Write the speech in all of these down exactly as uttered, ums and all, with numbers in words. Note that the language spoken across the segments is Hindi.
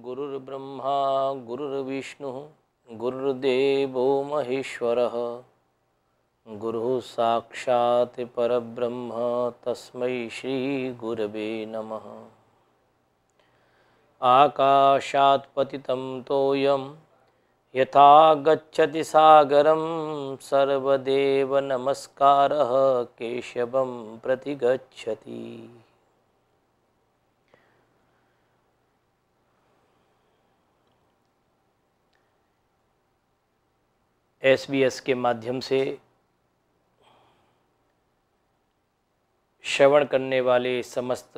गुरुर्ब्रह्मा गुरुर्विष्णु गुरुर्देवो महेश्वरः गुरुः साक्षात् परब्रह्म तस्मै श्री गुरवे नमः। आकाशात् पतितं तोयं यथा गच्छति सागरं सर्वदेव नमस्कारः केशवं प्रति गच्छति। एस बी एस के माध्यम से श्रवण करने वाले समस्त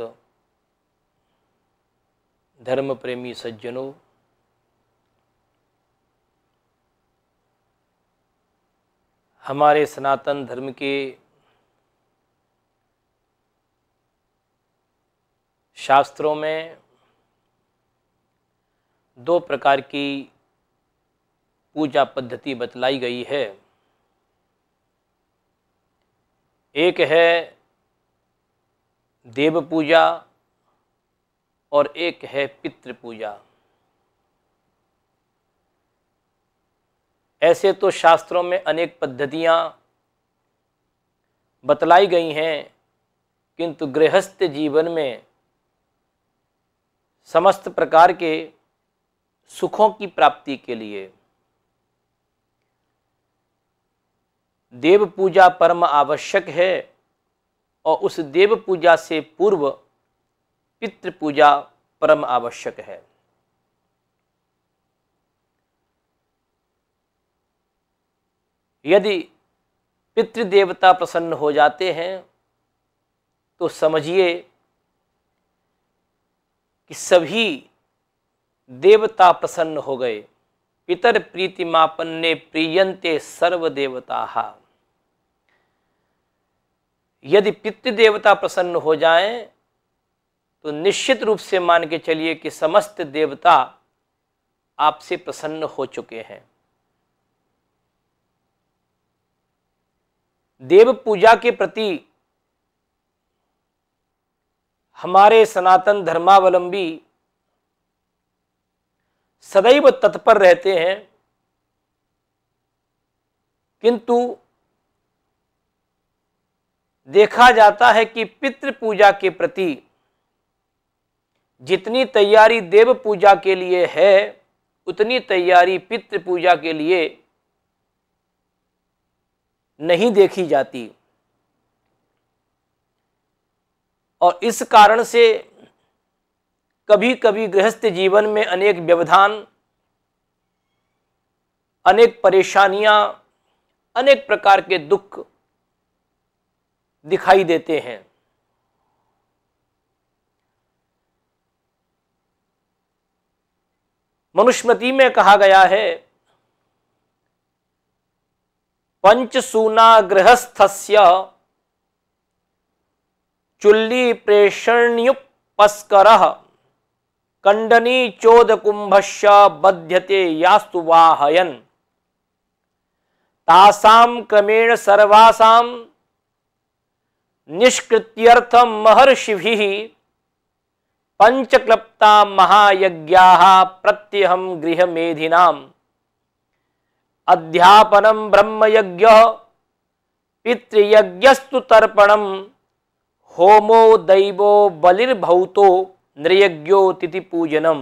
धर्म प्रेमी सज्जनों, हमारे सनातन धर्म के शास्त्रों में दो प्रकार की पूजा पद्धति बतलाई गई है। एक है देव पूजा और एक है पितृ पूजा। ऐसे तो शास्त्रों में अनेक पद्धतियां बतलाई गई हैं, किंतु गृहस्थ जीवन में समस्त प्रकार के सुखों की प्राप्ति के लिए देव पूजा परम आवश्यक है और उस देव पूजा से पूर्व पितृ पूजा परम आवश्यक है। यदि पितृदेवता प्रसन्न हो जाते हैं तो समझिए कि सभी देवता प्रसन्न हो गए। पितर प्रीतिमापन्ने प्रीयन्ते सर्व देवताः। यदि पितृदेवता प्रसन्न हो जाएं तो निश्चित रूप से मान के चलिए कि समस्त देवता आपसे प्रसन्न हो चुके हैं। देव पूजा के प्रति हमारे सनातन धर्मावलंबी सदैव तत्पर रहते हैं, किंतु देखा जाता है कि पितृ पूजा के प्रति जितनी तैयारी देव पूजा के लिए है उतनी तैयारी पितृ पूजा के लिए नहीं देखी जाती। और इस कारण से कभी कभी गृहस्थ जीवन में अनेक व्यवधान, अनेक परेशानियां, अनेक प्रकार के दुख दिखाई देते हैं। मनुस्मृति में कहा गया है, पंचसूना गृहस्थस्य चुल्ली प्रेषण्युपस्करः कंडनी चोद कुंभस्य बध्यते यास्तु वाहयन तासाम क्रमेण सर्वासाम निष्कृत्यर्थम महर्षिभिः पंचक्लप्ता महायज्ञाः प्रत्यहं गृहमेधिनाम् अध्यापनम ब्रह्मयज्ञः पितृयज्ञस्तु तर्पणम होमो दैवो बलिर्भूतो नृयज्ञो तिथि पूजनम।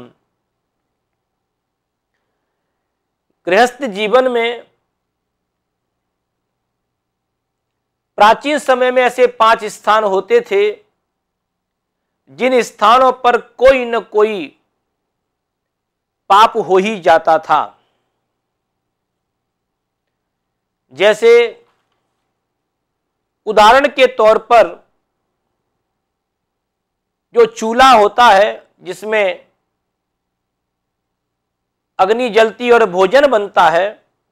गृहस्थ जीवन में प्राचीन समय में ऐसे पांच स्थान होते थे जिन स्थानों पर कोई न कोई पाप हो ही जाता था। जैसे उदाहरण के तौर पर जो चूल्हा होता है जिसमें अग्नि जलती और भोजन बनता है,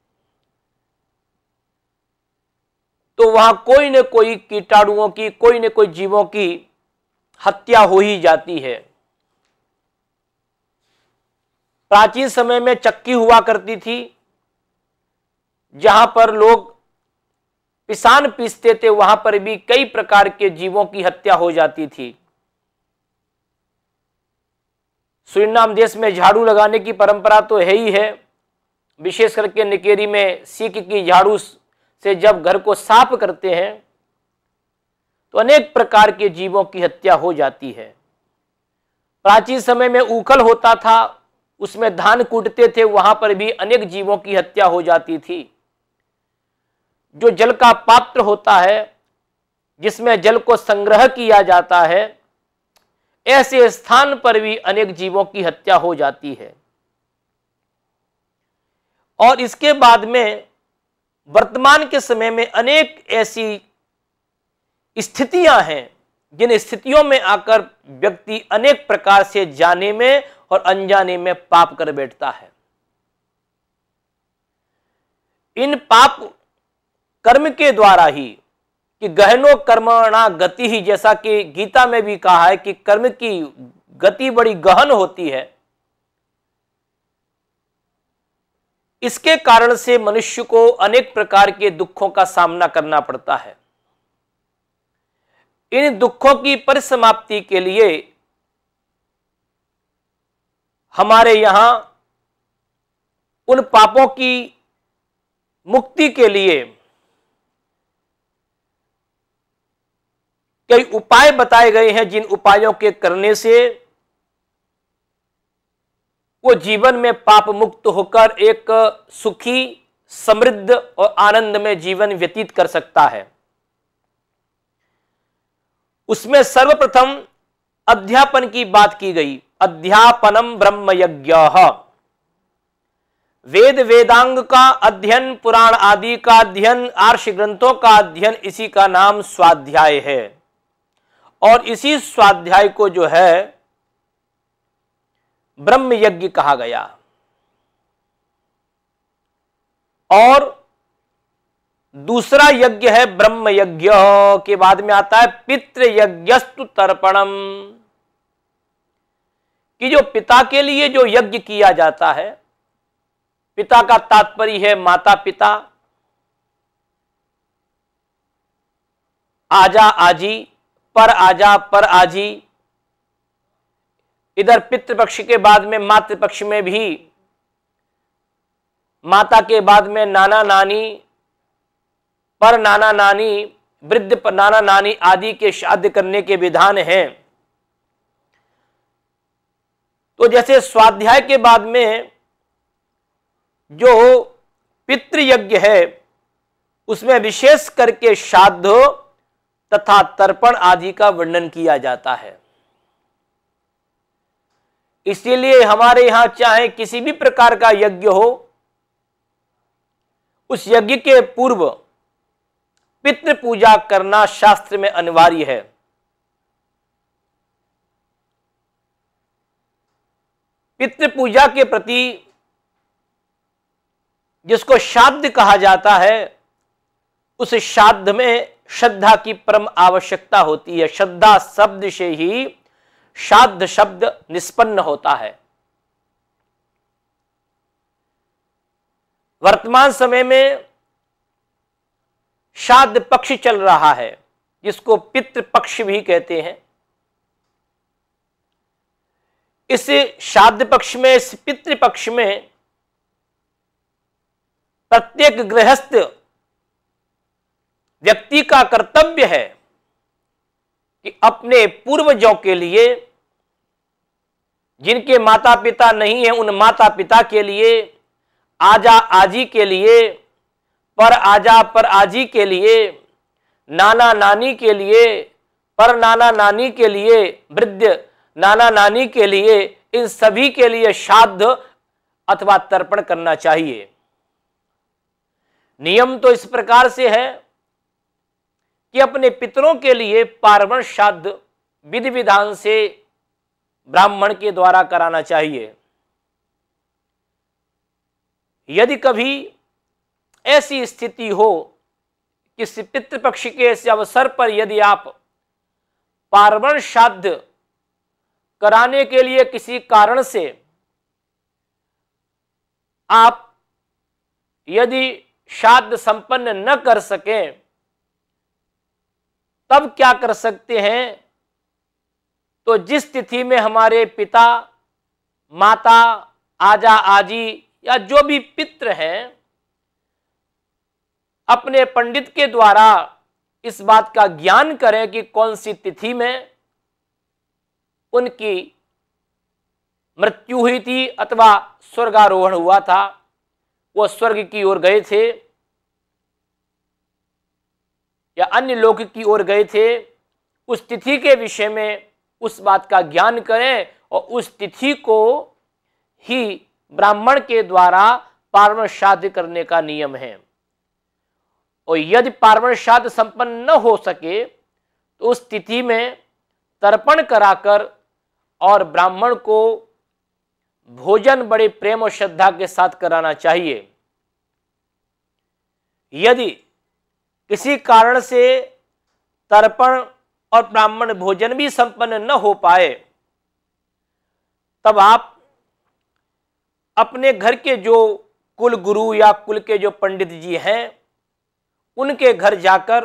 तो वहां कोई न कोई कीटाणुओं की, कोई न कोई जीवों की हत्या हो ही जाती है। प्राचीन समय में चक्की हुआ करती थी जहां पर लोग पिसान पीसते थे, वहां पर भी कई प्रकार के जीवों की हत्या हो जाती थी। सूरीनाम देश में झाड़ू लगाने की परंपरा तो है ही है। विशेष करके निकेरी में सीक की झाड़ू से जब घर को साफ करते हैं तो अनेक प्रकार के जीवों की हत्या हो जाती है। प्राचीन समय में ऊखल होता था, उसमें धान कूटते थे, वहां पर भी अनेक जीवों की हत्या हो जाती थी। जो जल का पात्र होता है, जिसमें जल को संग्रह किया जाता है, ऐसे स्थान पर भी अनेक जीवों की हत्या हो जाती है। और इसके बाद में वर्तमान के समय में अनेक ऐसी स्थितियां हैं जिन स्थितियों में आकर व्यक्ति अनेक प्रकार से जाने में और अनजाने में पाप कर बैठता है। इन पाप कर्म के द्वारा ही, कि गहनो कर्मणा गति ही, जैसा कि गीता में भी कहा है कि कर्म की गति बड़ी गहन होती है, इसके कारण से मनुष्य को अनेक प्रकार के दुखों का सामना करना पड़ता है। इन दुखों की परिसमाप्ति के लिए हमारे यहां उन पापों की मुक्ति के लिए कई उपाय बताए गए हैं, जिन उपायों के करने से वो जीवन में पाप मुक्त होकर एक सुखी, समृद्ध और आनंदमय जीवन व्यतीत कर सकता है। उसमें सर्वप्रथम अध्यापन की बात की गई। अध्यापनम ब्रह्म यज्ञः, वेद वेदांग का अध्ययन, पुराण आदि का अध्ययन, आर्ष ग्रंथों का अध्ययन, इसी का नाम स्वाध्याय है। और इसी स्वाध्याय को जो है ब्रह्म यज्ञ कहा गया। और दूसरा यज्ञ है ब्रह्म यज्ञ, के बाद में आता है पितृ यज्ञस्तु तर्पणम, कि जो पिता के लिए जो यज्ञ किया जाता है, पिता का तात्पर्य है माता पिता, आजा आजी, पर आजा पर आजी। इधर पितृपक्ष के बाद में मातृपक्ष में भी माता के बाद में नाना नानी, पर नाना नानी, वृद्ध पर नाना नानी आदि के श्राद्ध करने के विधान हैं। तो जैसे स्वाध्याय के बाद में जो पितृयज्ञ है, उसमें विशेष करके श्राद्ध तथा तर्पण आदि का वर्णन किया जाता है। इसीलिए हमारे यहां चाहे किसी भी प्रकार का यज्ञ हो, उस यज्ञ के पूर्व पितृ पूजा करना शास्त्र में अनिवार्य है। पितृ पूजा के प्रति, जिसको श्राद्ध कहा जाता है, उस श्राद्ध में श्रद्धा की परम आवश्यकता होती है। श्रद्धा शब्द से ही श्राद्ध शब्द निष्पन्न होता है। वर्तमान समय में श्राद्ध पक्ष चल रहा है, जिसको पितृ पक्ष भी कहते हैं। इस श्राद्ध पक्ष में, इस पितृ पक्ष में प्रत्येक गृहस्थ व्यक्ति का कर्तव्य है कि अपने पूर्वजों के लिए, जिनके माता पिता नहीं है, उन माता पिता के लिए, आजा आजी के लिए, पर आजा पर आजी के लिए, नाना नानी के लिए, पर नाना नानी के लिए, वृद्ध नाना नानी के लिए, इन सभी के लिए श्राद्ध अथवा तर्पण करना चाहिए। नियम तो इस प्रकार से है कि अपने पितरों के लिए पार्वण श्राद्ध विधि विधान से ब्राह्मण के द्वारा कराना चाहिए। यदि कभी ऐसी स्थिति हो कि पितृपक्ष के ऐसे अवसर पर यदि आप पार्वण श्राद्ध कराने के लिए किसी कारण से आप यदि श्राद्ध संपन्न न कर सकें, तब क्या कर सकते हैं? तो जिस तिथि में हमारे पिता माता, आजा, आजी या जो भी पितृ हैं, अपने पंडित के द्वारा इस बात का ज्ञान करें कि कौन सी तिथि में उनकी मृत्यु हुई थी अथवा स्वर्गारोहण हुआ था, वो स्वर्ग की ओर गए थे या अन्य लोक की ओर गए थे। उस तिथि के विषय में उस बात का ज्ञान करें और उस तिथि को ही ब्राह्मण के द्वारा पार्वण श्राद्ध करने का नियम है। और यदि पार्वण श्राद्ध संपन्न न हो सके तो उस तिथि में तर्पण कराकर और ब्राह्मण को भोजन बड़े प्रेम और श्रद्धा के साथ कराना चाहिए। यदि किसी कारण से तर्पण और ब्राह्मण भोजन भी संपन्न न हो पाए, तब आप अपने घर के जो कुल गुरु या कुल के जो पंडित जी हैं उनके घर जाकर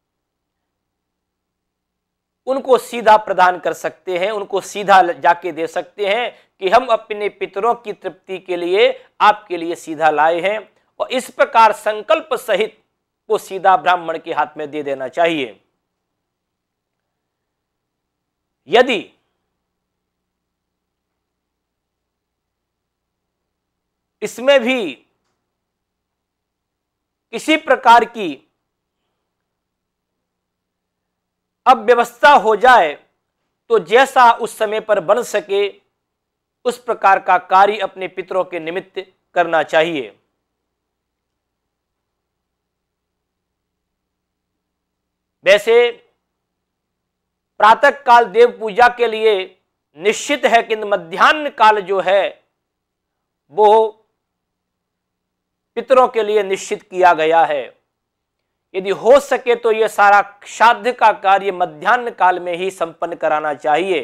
उनको सीधा प्रदान कर सकते हैं, उनको सीधा जाके दे सकते हैं कि हम अपने पितरों की तृप्ति के लिए आपके लिए सीधा लाए हैं, और इस प्रकार संकल्प सहित वो सीधा ब्राह्मण के हाथ में दे देना चाहिए। यदि इसमें भी किसी प्रकार की अव्यवस्था हो जाए तो जैसा उस समय पर बन सके उस प्रकार का कार्य अपने पितरों के निमित्त करना चाहिए। वैसे प्रातः काल देव पूजा के लिए निश्चित है, कि मध्याह्न काल जो है वो पितरों के लिए निश्चित किया गया है। यदि हो सके तो यह सारा श्राद्ध का कार्य मध्याह्न काल में ही संपन्न कराना चाहिए।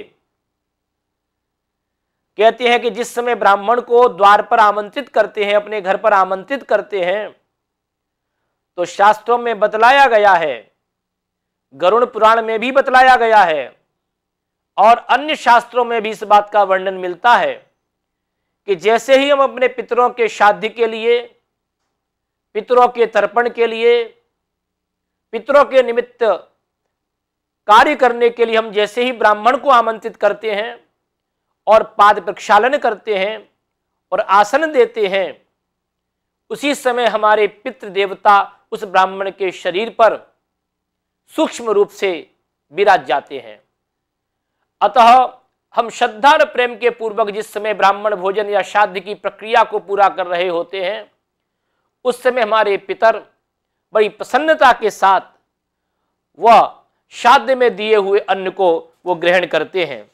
कहते हैं कि जिस समय ब्राह्मण को द्वार पर आमंत्रित करते हैं, अपने घर पर आमंत्रित करते हैं, तो शास्त्रों में बतलाया गया है, गरुड़ पुराण में भी बतलाया गया है और अन्य शास्त्रों में भी इस बात का वर्णन मिलता है कि जैसे ही हम अपने पितरों के श्राद्ध के लिए, पितरों के तर्पण के लिए, पितरों के निमित्त कार्य करने के लिए हम जैसे ही ब्राह्मण को आमंत्रित करते हैं और पाद प्रक्षालन करते हैं और आसन देते हैं, उसी समय हमारे पितृ देवता उस ब्राह्मण के शरीर पर सूक्ष्म रूप से विराज जाते हैं। अतः हम श्रद्धा और प्रेम के पूर्वक जिस समय ब्राह्मण भोजन या श्राद्ध की प्रक्रिया को पूरा कर रहे होते हैं, उस समय हमारे पितर बड़ी प्रसन्नता के साथ वह श्राद्ध में दिए हुए अन्न को वो ग्रहण करते हैं।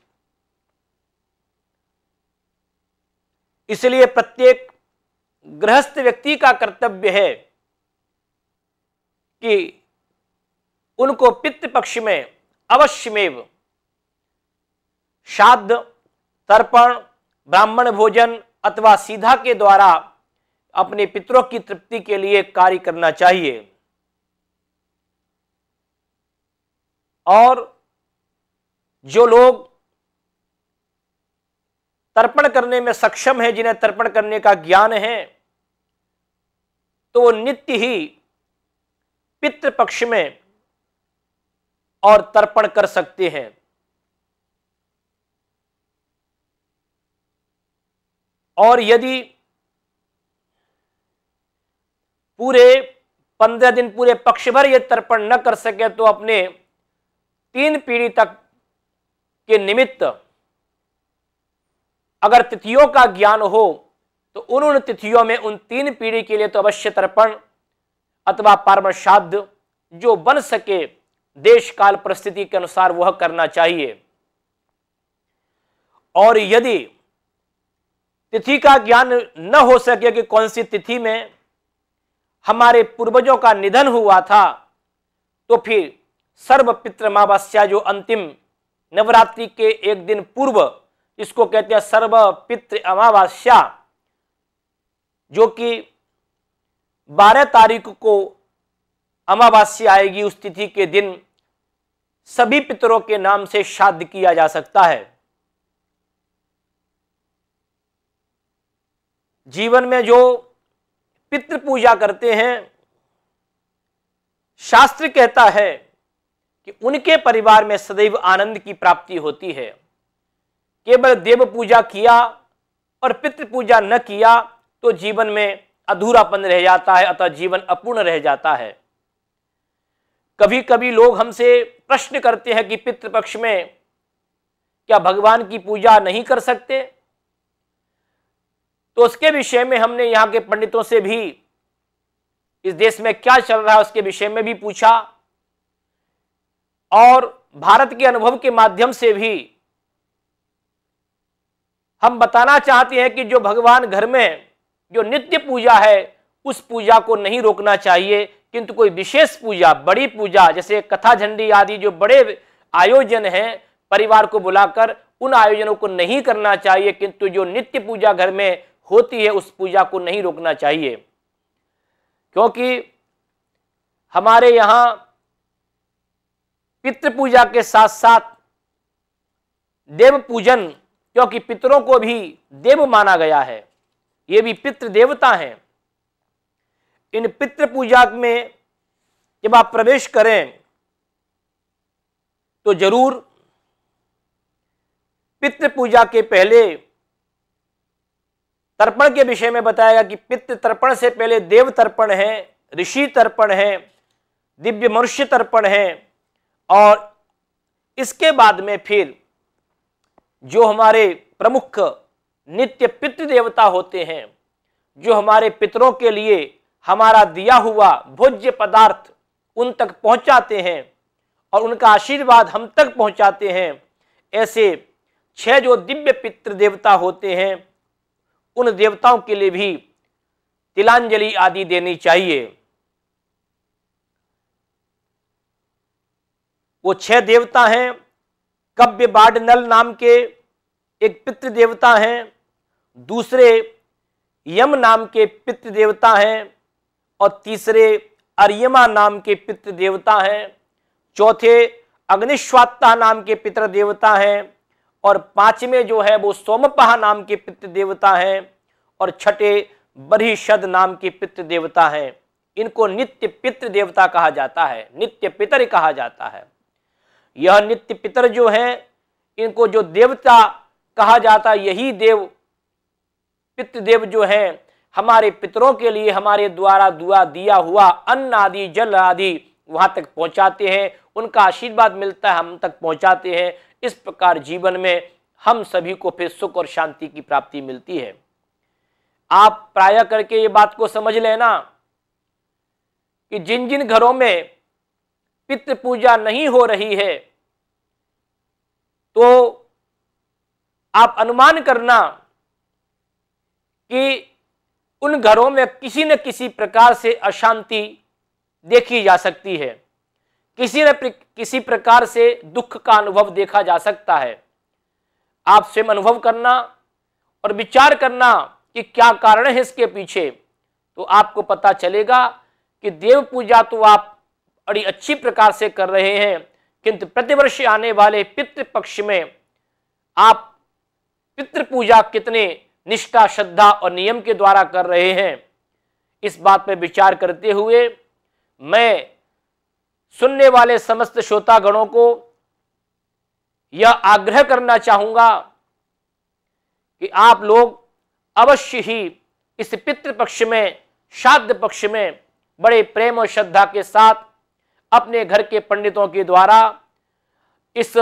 इसलिए प्रत्येक गृहस्थ व्यक्ति का कर्तव्य है कि उनको पितृपक्ष में अवश्यमेव श्राद्ध, तर्पण, ब्राह्मण भोजन अथवा सीधा के द्वारा अपने पितरों की तृप्ति के लिए कार्य करना चाहिए। और जो लोग तर्पण करने में सक्षम है, जिन्हें तर्पण करने का ज्ञान है, तो वो नित्य ही पितृपक्ष में और तर्पण कर सकते हैं। और यदि पूरे पंद्रह दिन, पूरे पक्ष भर ये तर्पण न कर सके तो अपने तीन पीढ़ी तक के निमित्त अगर तिथियों का ज्ञान हो तो उन उन तिथियों में उन तीन पीढ़ी के लिए तो अवश्य तर्पण अथवा पार्वण श्राद्ध जो बन सके देश काल परिस्थिति के अनुसार वह करना चाहिए। और यदि तिथि का ज्ञान न हो सके कि कौन सी तिथि में हमारे पूर्वजों का निधन हुआ था, तो फिर सर्व पितृ अमावस्या जो अंतिम नवरात्रि के एक दिन पूर्व, इसको कहते हैं सर्व पितृ अमावस्या, जो कि बारह तारीख को अमावस्या आएगी, उस तिथि के दिन सभी पितरों के नाम से श्राद्ध किया जा सकता है। जीवन में जो पितृ पूजा करते हैं, शास्त्र कहता है कि उनके परिवार में सदैव आनंद की प्राप्ति होती है। केवल देव पूजा किया और पितृ पूजा न किया तो जीवन में अधूरापन रह जाता है, अतः जीवन अपूर्ण रह जाता है। कभी कभी लोग हमसे प्रश्न करते हैं कि पितृपक्ष में क्या भगवान की पूजा नहीं कर सकते? तो उसके विषय में हमने यहाँ के पंडितों से भी इस देश में क्या चल रहा है उसके विषय में भी पूछा, और भारत के अनुभव के माध्यम से भी हम बताना चाहते हैं कि जो भगवान घर में जो नित्य पूजा है उस पूजा को नहीं रोकना चाहिए, किंतु कोई विशेष पूजा, बड़ी पूजा जैसे कथा झंडी आदि जो बड़े आयोजन हैं परिवार को बुलाकर, उन आयोजनों को नहीं करना चाहिए, किंतु जो नित्य पूजा घर में होती है उस पूजा को नहीं रोकना चाहिए। क्योंकि हमारे यहाँ पितृ पूजा के साथ साथ देव पूजन, क्योंकि पितरों को भी देव माना गया है, ये भी पितृ देवता हैं। इन पितृ पूजा में जब आप प्रवेश करें तो जरूर पितृ पूजा के पहले तर्पण के विषय में बताया कि पितृ तर्पण से पहले देव तर्पण है, ऋषि तर्पण है, दिव्य मनुष्य तर्पण है, और इसके बाद में फिर जो हमारे प्रमुख नित्य पितृ देवता होते हैं, जो हमारे पितरों के लिए हमारा दिया हुआ भोज्य पदार्थ उन तक पहुंचाते हैं और उनका आशीर्वाद हम तक पहुंचाते हैं, ऐसे छह जो दिव्य पितृ देवता होते हैं उन देवताओं के लिए भी तिलांजलि आदि देनी चाहिए। वो छह देवता हैं। कव्य बाडनल नाम के एक पितृ देवता हैं, दूसरे यम नाम के पितृ देवता हैं, और तीसरे अर्यमा नाम के पितृ देवता हैं, चौथे अग्निश्वात्ता नाम के पितृ देवता हैं, और पांचवें जो है वो सोमपहा नाम के पितृ देवता हैं, और छठे बरहिषद नाम के पितृ देवता हैं। इनको नित्य पितृ देवता कहा जाता है, नित्य पितर कहा जाता है। यह नित्य पितर जो है, इनको जो देवता कहा जाता है, यही देव पितृदेव जो है हमारे पितरों के लिए हमारे द्वारा दुआ दिया हुआ अन्न आदि जल आदि वहां तक पहुंचाते हैं, उनका आशीर्वाद मिलता है, हम तक पहुंचाते हैं। इस प्रकार जीवन में हम सभी को फिर सुख और शांति की प्राप्ति मिलती है। आप प्राय करके ये बात को समझ लेना कि जिन जिन घरों में पितृ पूजा नहीं हो रही है तो आप अनुमान करना कि उन घरों में किसी न किसी प्रकार से अशांति देखी जा सकती है, किसी न किसी प्रकार से दुख का अनुभव देखा जा सकता है। आप स्वयं अनुभव करना और विचार करना कि क्या कारण है इसके पीछे, तो आपको पता चलेगा कि देव पूजा तो आप बड़ी अच्छी प्रकार से कर रहे हैं, किंतु प्रतिवर्ष आने वाले पितृ पक्ष में आप पितृ पूजा कितने निष्ठा, श्रद्धा और नियम के द्वारा कर रहे हैं, इस बात पर विचार करते हुए मैं सुनने वाले समस्त श्रोतागणों को यह आग्रह करना चाहूंगा कि आप लोग अवश्य ही इस पितृ पक्ष में, श्राद्ध पक्ष में बड़े प्रेम और श्रद्धा के साथ अपने घर के पंडितों के द्वारा इस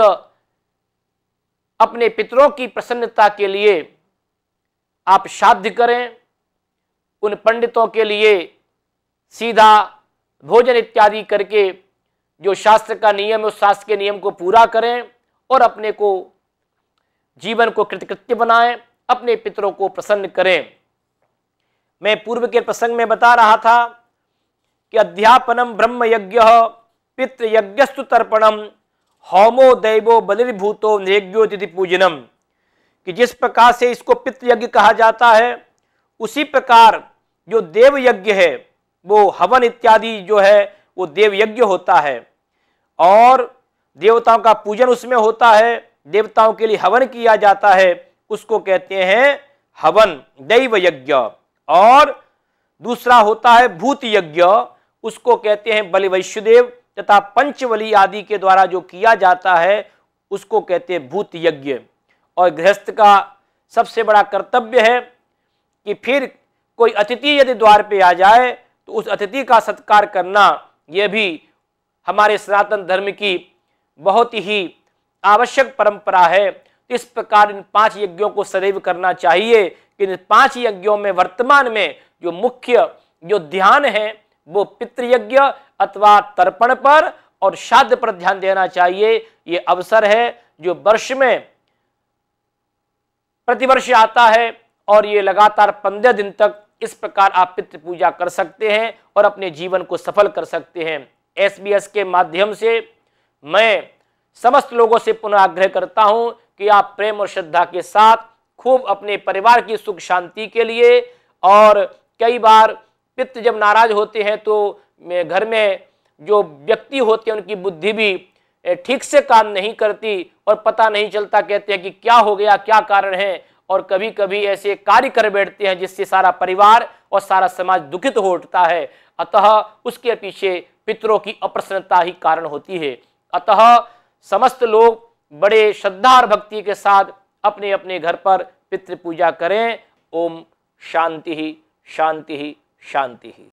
अपने पितरों की प्रसन्नता के लिए आप श्राद्ध करें। उन पंडितों के लिए सीधा भोजन इत्यादि करके जो शास्त्र का नियम है उस शास्त्र के नियम को पूरा करें और अपने को जीवन को कृतकृत्य बनाएं, अपने पितरों को प्रसन्न करें। मैं पूर्व के प्रसंग में बता रहा था कि अध्यापनम ब्रह्म यज्ञ पितृयज्ञस्तु तर्पणम होमो दैवो बलिर्भूतो नैज्ञो तिथि पूजनम, कि जिस प्रकार से इसको पितृयज्ञ कहा जाता है उसी प्रकार जो देव यज्ञ है वो हवन इत्यादि जो है वो देव यज्ञ होता है और देवताओं का पूजन उसमें होता है, देवताओं के लिए हवन किया जाता है, उसको कहते हैं हवन दैव यज्ञ, और दूसरा होता है भूत यज्ञ, उसको कहते हैं बलि वैश्यदेव, तथा पंचबली आदि के द्वारा जो किया जाता है उसको कहते हैं भूत यज्ञ। और गृहस्थ का सबसे बड़ा कर्तव्य है कि फिर कोई अतिथि यदि द्वार पे आ जाए तो उस अतिथि का सत्कार करना, यह भी हमारे सनातन धर्म की बहुत ही आवश्यक परंपरा है। इस प्रकार इन पांच यज्ञों को सदैव करना चाहिए कि इन पांच यज्ञों में वर्तमान में जो मुख्य जो ध्यान है वो पितृयज्ञ अथवा तर्पण पर और श्राद्ध पर ध्यान देना चाहिए। ये अवसर है जो वर्ष में प्रतिवर्ष आता है और ये लगातार पंद्रह दिन तक इस प्रकार आप पितृ पूजा कर सकते हैं और अपने जीवन को सफल कर सकते हैं। एस बी एस के माध्यम से मैं समस्त लोगों से पुनः आग्रह करता हूं कि आप प्रेम और श्रद्धा के साथ खूब अपने परिवार की सुख शांति के लिए, और कई बार पितृ जब नाराज होते हैं तो घर में जो व्यक्ति होते हैं उनकी बुद्धि भी ठीक से काम नहीं करती और पता नहीं चलता, कहते हैं कि क्या हो गया, क्या कारण है, और कभी कभी ऐसे कार्य कर बैठते हैं जिससे सारा परिवार और सारा समाज दुखित हो उठता है। अतः उसके पीछे पितरों की अप्रसन्नता ही कारण होती है। अतः समस्त लोग बड़े श्रद्धा और भक्ति के साथ अपने अपने घर पर पितृ पूजा करें। ओम शांति ही शांति ही शांति ही।